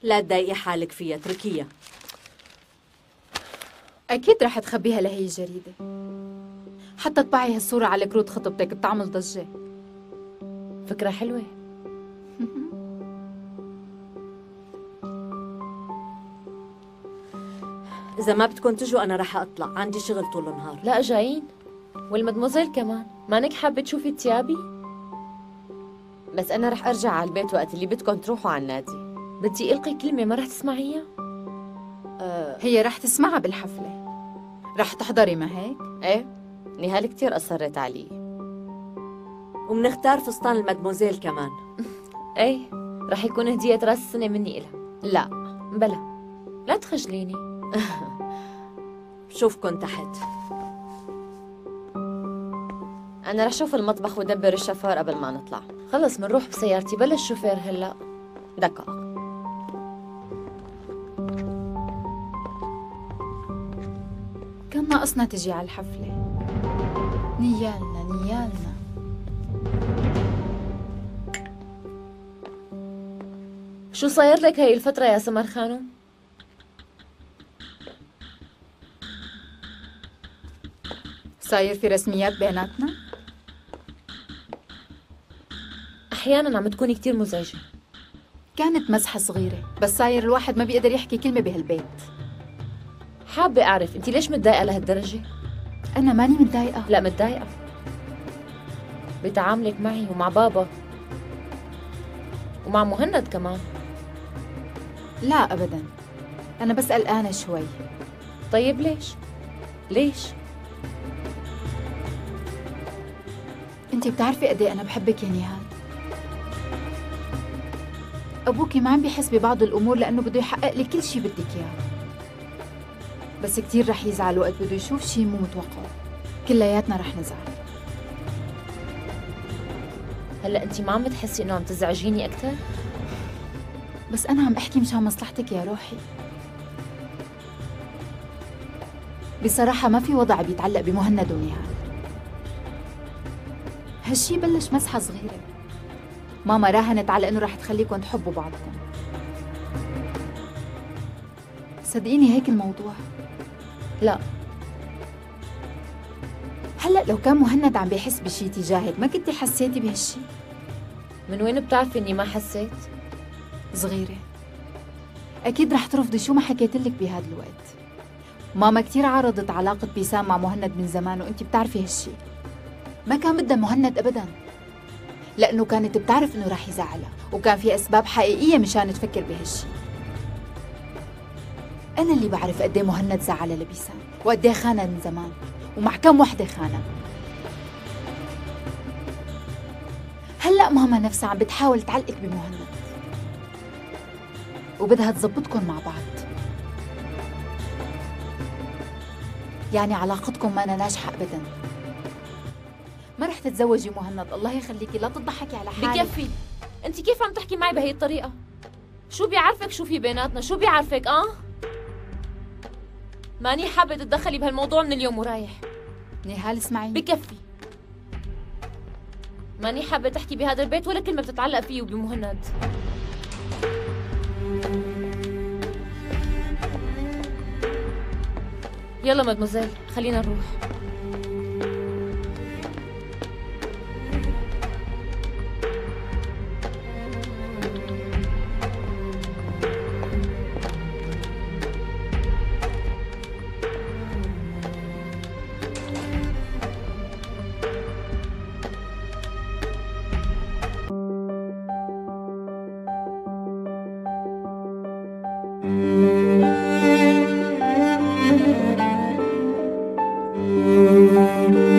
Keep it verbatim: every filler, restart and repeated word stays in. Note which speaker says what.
Speaker 1: لا تضايقي حالك فيها، اتركيها.
Speaker 2: أكيد رح تخبيها لهي الجريدة، حتى طبعي هالصورة على كروت خطبتك بتعمل ضجة.
Speaker 3: فكرة حلوة.
Speaker 1: إذا ما بدكم تجوا أنا رح أطلع، عندي شغل طول النهار.
Speaker 3: لا جايين، والمدموزيل كمان. مانك حابة تشوفي تيابي؟
Speaker 4: بس أنا رح أرجع على البيت وقت اللي بدكم تروحوا على النادي.
Speaker 3: بدي ألقي كلمة ما رح تسمعيها؟
Speaker 2: أه هي رح تسمعها بالحفلة، رح تحضري ما هيك؟
Speaker 4: إيه، نهال كتير أصرت علي.
Speaker 1: ومنختار فستان المدموزيل كمان.
Speaker 3: ايه، رح يكون هدية راس السنة مني إلها.
Speaker 4: لا
Speaker 3: بلا، لا تخجليني.
Speaker 1: بشوفكن تحت.
Speaker 4: أنا رح شوف المطبخ ودبر الشفار قبل ما نطلع.
Speaker 3: خلص منروح بسيارتي، بلا الشوفير هلأ.
Speaker 4: دقائق.
Speaker 2: كان ناقصنا تجي على الحفلة. نيالنا نيالنا.
Speaker 3: شو صاير لك هاي الفترة يا سمر خانم؟
Speaker 2: صاير في رسميات بيناتنا؟
Speaker 3: أحياناً عم تكوني كتير مزعجة.
Speaker 2: كانت مزحة صغيرة، بس صاير الواحد ما بيقدر يحكي كلمة بهالبيت.
Speaker 3: حابة أعرف أنت ليش متضايقة لهالدرجة؟
Speaker 2: أنا ماني متضايقة.
Speaker 3: لا متضايقة بتعاملك معي ومع بابا ومع مهند كمان.
Speaker 2: لا أبداً، أنا بس قلقانة شوي.
Speaker 3: طيب ليش؟ ليش؟
Speaker 2: أنتِ بتعرفي قد إيه أنا بحبك يا نهال. أبوكي ما عم بيحس ببعض الأمور لأنه بده يحقق لي كل شي بدك إياه، بس كتير رح يزعل وقت بده يشوف شي مو متوقع. كلياتنا رح نزعل.
Speaker 3: هلا أنت ما عم بتحسي إنه عم تزعجيني أكثر؟
Speaker 2: بس أنا عم بحكي مشان مصلحتك يا روحي. بصراحة ما في وضع بيتعلق بمهند ونهال. هالشي بلش مسحة صغيرة، ماما راهنت على إنه رح تخليكم تحبوا بعضكم. صدقيني هيك الموضوع.
Speaker 3: لا.
Speaker 2: هلأ لو كان مهند عم بيحس بشي تجاهك ما كنتي حسيتي بهالشي؟
Speaker 3: من وين بتعرفي إني ما حسيت؟
Speaker 2: صغيرة، أكيد رح ترفضي شو ما حكيتلك بهذا الوقت. ماما كتير عارضت علاقة بيسام مع مهند من زمان وأنت بتعرفي هالشي. ما كان بدها مهند أبداً، لأنه كانت بتعرف إنه رح يزعلها، وكان في أسباب حقيقية مشان تفكر بهالشي. أنا اللي بعرف قد إيه مهند زعلها لبيسام، وقد إيه خانها من زمان، ومع كم وحدة خانها. هلأ ماما نفسها عم بتحاول تعلقك بمهند، وبدها تزبطكن مع بعض. يعني علاقتكم ما أنا ناجحة أبداً. ما رح تتزوجي مهند، الله يخليكي، لا تضحكي على حالك.
Speaker 3: بكفي، انت كيف عم تحكي معي بهي الطريقة؟ شو بيعرفك شو في بيناتنا؟ شو بيعرفك اه؟ ماني حابة تتدخلي بهالموضوع من اليوم ورايح.
Speaker 2: نهال اسمعيني،
Speaker 3: بكفي، ماني حابة تحكي بهذا البيت ولا كلمة بتتعلق فيه وبمهند. يلا مدموزيل خلينا نروح.
Speaker 5: Thank you.